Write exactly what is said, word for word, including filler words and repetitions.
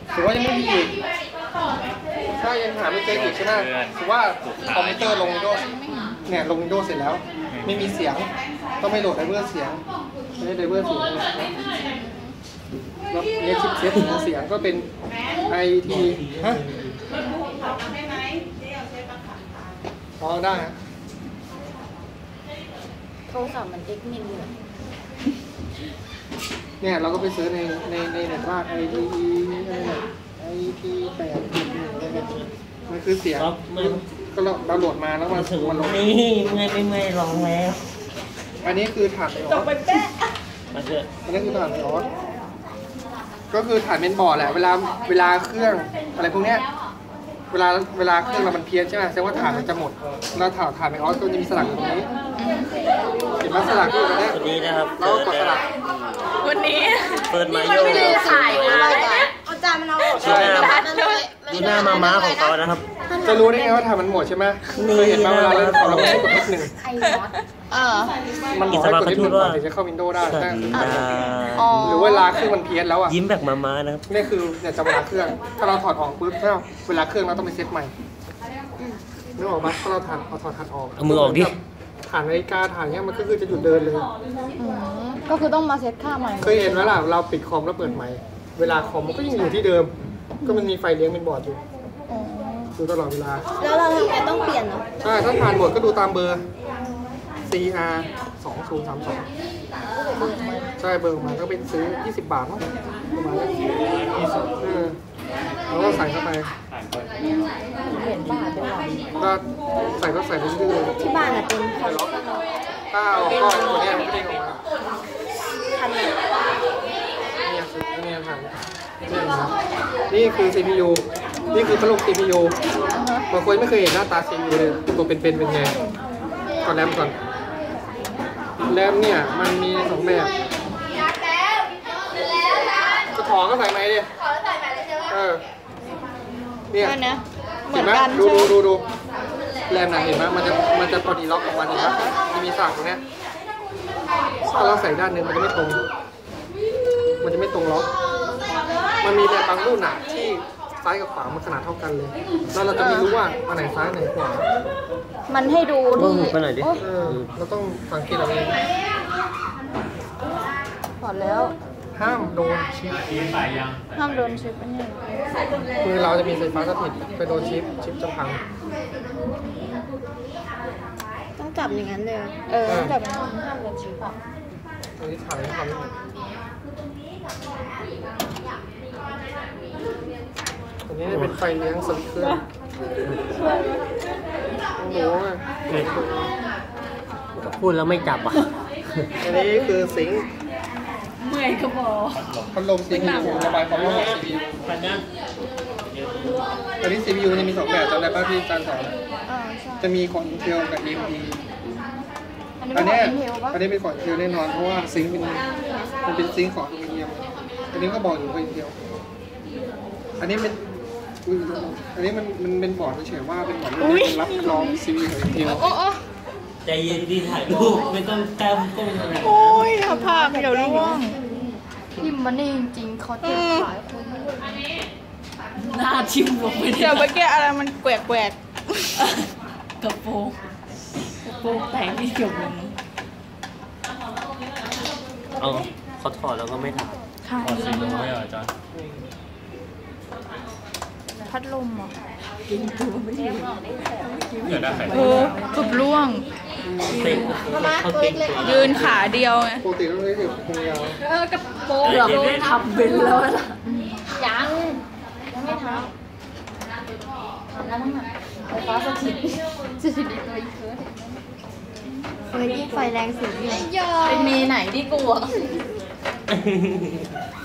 ถือว่ายังไม่มีอีกถ้ายังหาไม่เจออีกใช่ไหมถือว่าคอมพิวเตอร์ลงวินโดว์เนี่ยลงวินโดว์เสร็จแล้วไม่มีเสียงต้องไม่โหลดไดรเวอร์เสียงไม่ได้ไดรเวอร์เสียงแล้วเนี่ยชิปเซตของเสียงก็เป็น ไอ ที ฮะอ๋อได้โทรศัพท์มันเอ็กมินเลยเนี่ยเราก็ไปซื้อในในในเน็ตว่า ไอ ที อะไรเนี่ย ไอ ที แปดจุดหนึ่งอะไรเนี่ยมันคือเสียงก็เราดาวน์โหลดมาแล้วมันมันลงนี่เมื่อยไม่เมื่อยลองแล้วอันนี้คือถ่านไอออสอันนี้คือถ่านไอออสก็คือถ่านเมนบอร์ดแหละเวลาเวลาเครื่องอะไรพวกเนี้ยเวลาเวลาเครื่องเรามันเพี้ยนใช่ไหมแสดงว่าถ่านมันจะหมดแล้วถ่านถ่านไอออสก็จะมีสลักอยู่ตรงนี้เห็นไหมสลักอยู่ตรงนี้วันนี้นะครับแล้วกดสลักวันนี้เปิดมาโยไม่ได้ถ่ายอะไรนะเอาจานมันเอาใช่ดูหน้ามาม้าของเขานะครับจะรู้ได้ไงว่าถ่านมันหมดใช่ไหมเคยเห็นมาเวลาเราเราไม่กด เอฟ หนึ่งเออมันบอกให้กด เอฟ หนึ่งก่อนถึงจะเข้าวินโดว์ได้หรือเวลาเครื่องมันเพี้ยนแล้วอ่ะยิ้มแบบมาม้านะครับนี่คือเนี่ยจำเวลาเครื่องถ้าเราถอดออกปุ๊บถ้าเวลาเครื่องเราต้องไปเซตใหม่นึกออกไหมถ้าเราถอดเอาถอดถ่านออกเอามือออกดิถ่านนาฬิกาถ่านเนี้ยมันก็คือจะหยุดเดินเลยก็คือต้องมาเซตค่าใหม่เคยเห็นไหมล่ะเราปิดคอมแล้วเปิดใหม่เวลาคอมมันก็ยังอยู่ที่เดิมก็มันมีไฟเลี้ยงเป็นบอร์ดอยู่ดูตลอดเวลาแล้วเราแกต้องเปลี่ยนเหรอใช่ถ้าถ่านหมดก็ดูตามเบอร์ ซี อาร์ สองศูนย์สามสองใช่เบอร์มาก็เป็นซื้อยี่สิบบาทมั้งประมาณนั้นเออแล้วก็ใส่เข้าไปเหรียญบาทด้วยก็ใส่ก็ใส่เรื่อยๆที่บ้านอ่ะเป็นใส่ล็อกถ้าเอาก้อนตัวนี้มันก็เด้งออกมาทันไหมนี่คือนี่ทันนี่คือ ซี พี ยู นี่คือพัดลม ซี พี ยู บางคนไม่เคยเห็นหน้าตา ซี พี ยู เลยตัวเป็นๆเป็นไงก่อนแรมก่อนแรมเนี่ยมันมีสองแบบก็ถอดก็ใส่ไหมดิถอดใส่ไหมเลยใช่ไหมเออเนี่ยเห็นไหมดูดูดูดูแรมไหนเห็นไหมมันจะมันจะพอดีล็อกของมันเห็นไหมมันมีสากตรงเนี้ยถ้าเราใส่ด้านหนึ่งมันจะไม่ตรงมันจะไม่ตรงล็อกมันมีแรมบางรุ่นหนักที่ซ้ายกับขวามันขนาดเท่ากันเลยแล้วเราจะไม่รู้ว่าอันไหนซ้ายอันไหนขวามันให้ดูที่ไปไหนดิเราต้องสังเกตเอาเองถอดแล้วห้ามโดนชิปห้ามโดนชิปอันนี้คือเราจะมีไฟฟ้าสถิตไปโดนชิปชิปจะพังต้องจับอย่างนั้นเลยเออจับห้ามโดนชิปอ่ะอันนี้ถ่ายให้ทำอันนี้เป็นไฟเลี้ยงสวิตช์เครื่องโอ้โหพูดแล้วไม่จับอ่ะอันนี้คือซิงค์เมื่อยก็พอพัดลมซิงค์ระบายความร้อนของ ซี พี ยู อันนี้ ซี พี ยู จะมีสองแบบจำได้ป่ะที่อาจารย์สอนจะมีของ Intel กับ เอ เอ็ม ดี อันนี้อันนี้เป็นของ Intel แน่นอนเพราะว่าซิงค์เป็นมันเป็นซิงค์ของอลูมิเนียมอันนี้ก็บอกอยู่ว่า Intel อันนี้เป็นอันนี้มันมันเป็นบอร์ดเฉยๆว่าเป็นบอร์ดที่รับรอง ซี พี ยู ของ Intel ใจเย็นดีถ่ายรูปไม่ต้องแก้มก้มอะไรโอ้ยทำภาพเดี๋ยวร่วงทิมมันนี่จริงๆเขาเจ็บหลายคนหน้าทิมลงไปเดี๋ยวไปแก้อะไรมันแกวกแกวกกระโปรงกระโปรงแต่งที่เกี่ยวกับเอาเขาถอดแล้วก็ไม่ถอดถอดสีลงไม่เหรอจ๊ะพัดลมอ่ะกินตัวไม่ดีเออเกือบร่วงยืนขาเดียวไงปกติต้องใช้ถือพุงยาวเออกระโปรงเราไม่ทำเป็นแล้วนะยังยังไม่ทำทำแล้วทั้งหมดไฟฟ้าสถิตสถิตตัวอีกเคิร์ดเฮ้ยไฟแรงสุดเลยเป็นเมย์ไหนที่กลัว